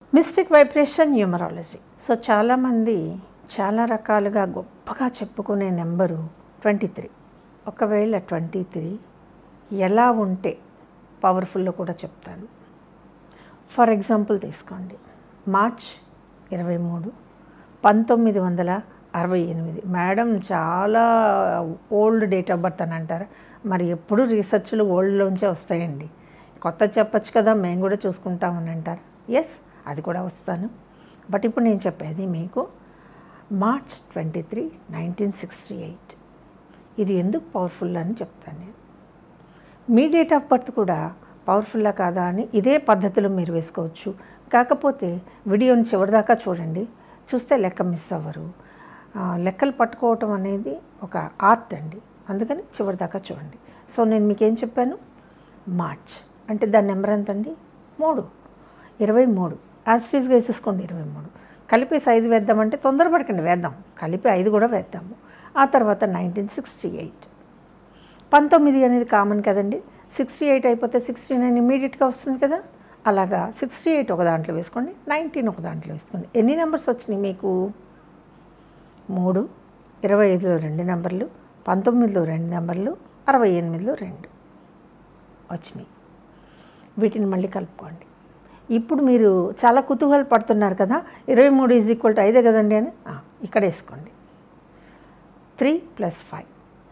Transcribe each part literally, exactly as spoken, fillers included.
Mystic vibration numerology. So చాలామంది చాలా రకాలుగా గొప్పగా చెప్పుకునే నెంబరు ట్వంటీ త్రీ. ఒకవేళ ట్వంటీ త్రీ ఎలా ఉంటే పవర్ఫుల్లో కూడా చెప్తాను. ఫర్ ఎగ్జాంపుల్ తీసుకోండి, మార్చ్ ఇరవై మూడు పంతొమ్మిది వందల అరవై ఎనిమిది. మేడం చాలా ఓల్డ్ డేట్ ఆఫ్ బర్త్ అని అంటారు. మరి ఎప్పుడు రీసెర్చ్లు ఓల్డ్లోంచే వస్తాయండి. కొత్త చెప్పచ్చు కదా, మేము కూడా చూసుకుంటామని అంటారు. ఎస్, అది కూడా వస్తాను. బట్ ఇప్పుడు నేను చెప్పేది మీకు March twenty three nineteen sixty eight. ఇది ఎందుకు పవర్ఫుల్ అని చెప్తాను నేను. మీ డేట్ ఆఫ్ బర్త్ కూడా పవర్ఫుల్లా కాదా అని ఇదే పద్ధతిలో మీరు వేసుకోవచ్చు. కాకపోతే వీడియోని చివరిదాకా చూడండి, చూస్తే లెక్క మిస్ అవ్వరు. లెక్కలు పట్టుకోవటం అనేది ఒక ఆర్ట్ అండి, అందుకని చివరిదాకా చూడండి. సో నేను మీకేం చెప్పాను, మార్చ్ అంటే దాని నెంబర్ ఎంత అండి, మూడు. ఇరవై మూడు యాస్ట్రీస్గా వేసేసుకోండి. ఇరవై మూడు కలిపేసి ఐదు వేద్దామంటే తొందరపడకండి, వేద్దాం. కలిపి ఐదు కూడా వేద్దాము. ఆ తర్వాత నైన్టీన్ సిక్స్టీ ఎయిట్. పంతొమ్మిది అనేది కామన్ కదండి, సిక్స్టీ ఎయిట్ అయిపోతే సిక్స్టీ నైన్ ఇమీడియట్గా వస్తుంది కదా. అలాగా సిక్స్టీ ఎయిట్ ఒక దాంట్లో వేసుకోండి, నైన్టీన్ ఒక దాంట్లో వేసుకోండి. ఎన్ని నెంబర్స్ వచ్చినాయి మీకు, మూడు. ఇరవై ఐదులో రెండు నెంబర్లు, పంతొమ్మిదిలో రెండు నెంబర్లు, అరవై ఎనిమిదిలో రెండు వచ్చినాయి. వీటిని మళ్ళీ కలుపుకోండి. ఇప్పుడు మీరు చాలా కుతూహల పడుతున్నారు కదా, ఇరవై మూడు ఈజ్ ఈక్వల్ టు ఐదే కదండి అని ఇక్కడ వేసుకోండి. త్రీ ప్లస్ ఫైవ్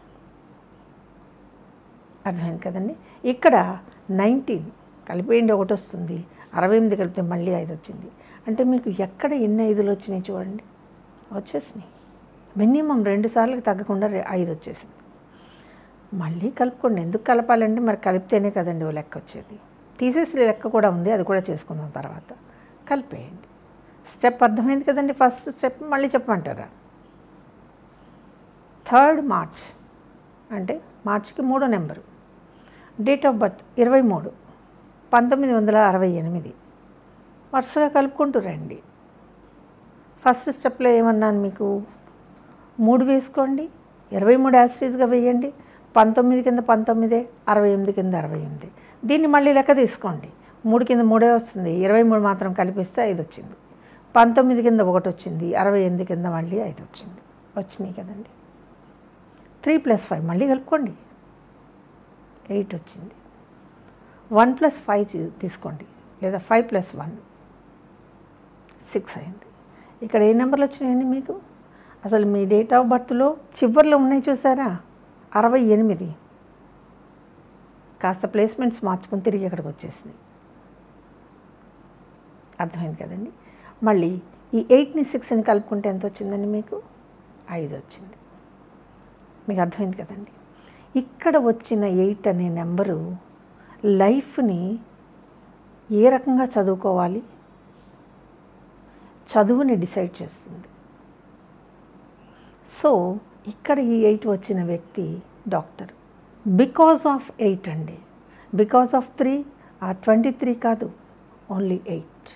అర్థమైంది కదండి. ఇక్కడ నైన్టీన్ కలిపేయండి, ఒకటి వస్తుంది. అరవై ఎనిమిది కలిపితే మళ్ళీ ఐదు వచ్చింది. అంటే మీకు ఎక్కడ ఎన్ని ఐదులు వచ్చినాయి చూడండి, వచ్చేసినాయి. మినిమం రెండు సార్లకు తగ్గకుండా ఐదు వచ్చేసింది. మళ్ళీ కలుపుకోండి. ఎందుకు కలపాలండి, మరి కలిపితేనే కదండి ఓ లెక్క వచ్చేది. తీసేసి లెక్క కూడా ఉంది, అది కూడా చేసుకుందాం తర్వాత. కలిపేయండి. స్టెప్ అర్థమైంది కదండి. ఫస్ట్ స్టెప్ మళ్ళీ చెప్పమంటారా. థర్డ్ మార్చ్ అంటే మార్చికి మూడో నెంబరు, డేట్ ఆఫ్ బర్త్ ఇరవై మూడు పంతొమ్మిది వందల అరవై ఎనిమిది. వరుసగా కలుపుకుంటూ రండి. ఫస్ట్ స్టెప్లో ఏమన్నాను మీకు, మూడు వేసుకోండి, ఇరవై మూడు యాస్ట్రీస్గా వేయండి, పంతొమ్మిది కింద పంతొమ్మిదే, అరవై ఎనిమిది కింద అరవై ఎనిమిది. దీన్ని మళ్ళీ లెక్క తీసుకోండి. మూడు కింద మూడే వస్తుంది, ఇరవై మూడు మాత్రం కలిపిస్తే ఐదు వచ్చింది. పంతొమ్మిది కింద ఒకటి వచ్చింది, అరవై ఎనిమిది కింద మళ్ళీ ఐదు వచ్చింది. వచ్చినాయి కదండి. త్రీ ప్లస్ ఫైవ్ మళ్ళీ కలుపుకోండి, ఎయిట్ వచ్చింది. వన్ ప్లస్ ఫైవ్ తీసుకోండి, లేదా ఫైవ్ ప్లస్ వన్ సిక్స్ అయింది. ఇక్కడ ఏ నెంబర్లు వచ్చినాయండి మీకు, అసలు మీ డేట్ ఆఫ్ బర్త్లో చివరిలో ఉన్నాయి చూసారా, అరవై ఎనిమిది. కాస్త ప్లేస్మెంట్స్ మార్చుకొని తిరిగి ఇక్కడికి వచ్చేసినాయి. అర్థమైంది కదండి. మళ్ళీ ఈ ఎయిట్ని సిక్స్ని కలుపుకుంటే ఎంత వచ్చిందండి మీకు, ఐదు వచ్చింది. మీకు అర్థమైంది కదండి. ఇక్కడ వచ్చిన ఎయిట్ అనే నెంబరు లైఫ్ని ఏ రకంగా చదువుకోవాలి, చదువుని డిసైడ్ చేస్తుంది. సో ఇక్కడ ఈ ఎయిట్ వచ్చిన వ్యక్తి డాక్టర్. బికాజ్ ఆఫ్ ఎయిట్ అండి, బికాజ్ ఆఫ్ త్రీ ఆ ట్వంటీ త్రీ కాదు, ఓన్లీ ఎయిట్.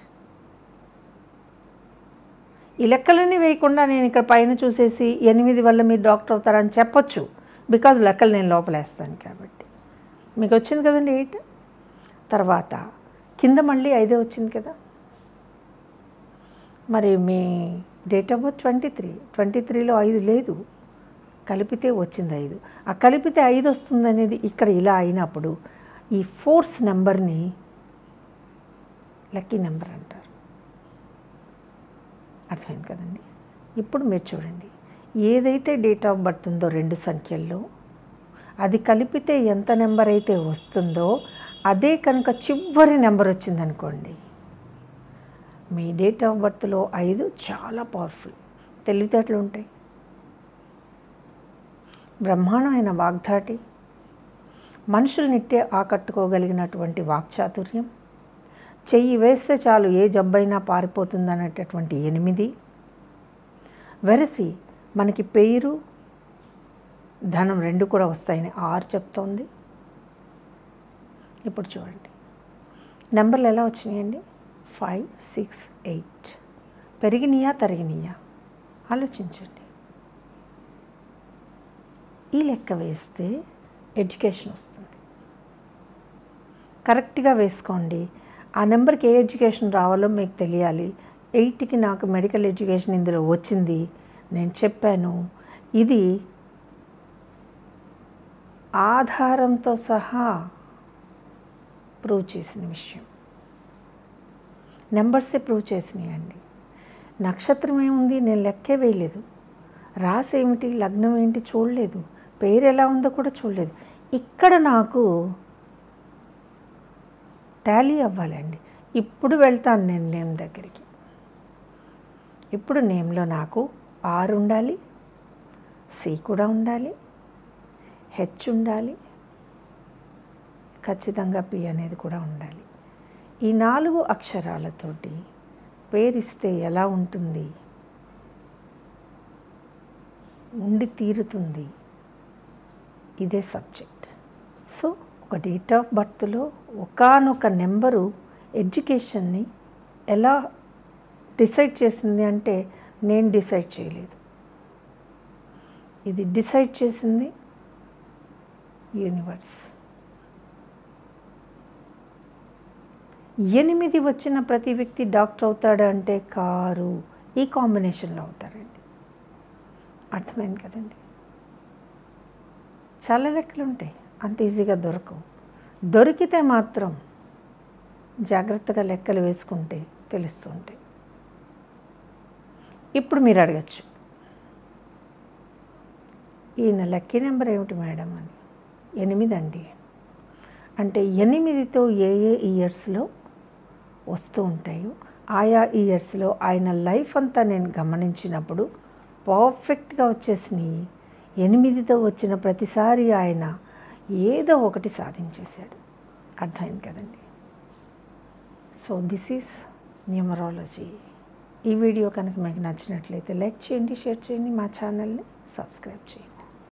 ఈ లెక్కలన్నీ వేయకుండా నేను ఇక్కడ పైన చూసేసి ఎనిమిది వల్ల మీరు డాక్టర్ అవుతారని చెప్పొచ్చు, బికాజ్ లెక్కలు నేను లోపలేస్తాను కాబట్టి. మీకు వచ్చింది కదండి ఎయిట్. తర్వాత కింద మళ్ళీ ఐదే వచ్చింది కదా. మరి మీ date of birth twenty three twenty త్రీలో ఐదు లేదు, కలిపితే వచ్చింది ఐదు. ఆ కలిపితే ఐదు వస్తుంది అనేది ఇక్కడ ఇలా అయినప్పుడు ఈ ఫోర్స్ నెంబర్ని లక్కీ నెంబర్ అంటారు. అర్థమైంది కదండి. ఇప్పుడు మీరు చూడండి, ఏదైతే డేట్ ఆఫ్ బర్త్ ఉందో రెండు సంఖ్యల్లో అది కలిపితే ఎంత నెంబర్ అయితే వస్తుందో అదే కనుక చివరి నెంబర్ వచ్చిందనుకోండి, మీ డేట్ ఆఫ్ బర్త్లో ఐదు చాలా పవర్ఫుల్, తెలివితేటలు ఉంటాయి, బ్రహ్మాండమైన వాగ్ధాటి, మనుషులనిట్టే ఆకట్టుకోగలిగినటువంటి వాక్చాతుర్యం, చెయ్యి వేస్తే చాలు ఏ జబ్బైనా పారిపోతుందనేటటువంటి ఎనిమిది, వెరసి మనకి పేరు ధనం రెండు కూడా వస్తాయని ఆరు చెప్తోంది. ఇప్పుడు చూడండి నెంబర్లు ఎలా వచ్చినాయండి, ఫైవ్ సిక్స్ ఎయిట్. పెరిగినాయా తరిగినాయా ఆలోచించండి. ఈ లెక్క వేస్తే ఎడ్యుకేషన్ వస్తుంది. కరెక్ట్గా వేసుకోండి. ఆ నెంబర్కి ఏ ఎడ్యుకేషన్ రావాలో మీకు తెలియాలి. ఎయిట్కి నాకు మెడికల్ ఎడ్యుకేషన్ ఇందులో వచ్చింది, నేను చెప్పాను. ఇది ఆధారంతో సహా ప్రూవ్ చేసిన విషయం. నెంబర్సే ప్రూవ్ చేసినాయండి. నక్షత్రం ఏముంది, నేను లెక్కే వేయలేదు. రాసి ఏమిటి, లగ్నం ఏంటి చూడలేదు, పేరు ఎలా ఉందో కూడా చూడలేదు. ఇక్కడ నాకు టాలీ అవ్వాలండి. ఇప్పుడు వెళ్తాను నేను నేమ్ దగ్గరికి. ఇప్పుడు నేమ్లో నాకు ఆర్ ఉండాలి, సి కూడా ఉండాలి, హెచ్ ఉండాలి, ఖచ్చితంగా పి అనేది కూడా ఉండాలి. ఈ నాలుగు అక్షరాలతోటి పేరిస్తే ఎలా ఉంటుంది, ఉండి తీరుతుంది. ఇదే సబ్జెక్ట్. సో ఒక డేట్ ఆఫ్ బర్త్లో ఒకానొక నెంబరు ఎడ్యుకేషన్ని ఎలా డిసైడ్ చేసింది అంటే నేను డిసైడ్ చేయలేదు. ఇది డిసైడ్ చేసింది యూనివర్స్. ఎనిమిది వచ్చిన ప్రతి వ్యక్తి డాక్టర్ అవుతాడు అంటే కారు, ఈ కాంబినేషన్లో అవుతారండి. అర్థమైంది కదండి. చాలా లెక్కలు ఉంటాయి, అంత ఈజీగా దొరకవు. దొరికితే మాత్రం జాగ్రత్తగా లెక్కలు వేసుకుంటే తెలుస్తుంటాయి. ఇప్పుడు మీరు అడగచ్చు, ఈయన లక్కీ నెంబర్ ఏమిటి మేడం అని. ఎనిమిది అండి. అంటే ఎనిమిదితో ఏ ఏ ఇయర్స్లో వస్తూ ఉంటాయో ఆయా ఇయర్స్లో ఆయన లైఫ్ అంతా నేను గమనించినప్పుడు పర్ఫెక్ట్గా వచ్చేసినాయి. ఎనిమిదితో వచ్చిన ప్రతిసారి ఆయన ఏదో ఒకటి సాధించేశాడు. అర్థమైంది కదండి. So this is numerology. ఈ వీడియో కనుక మీకు నచ్చినట్లయితే లైక్ చేయండి, షేర్ చేయండి, మా ఛానల్ని సబ్స్క్రైబ్ చేయండి.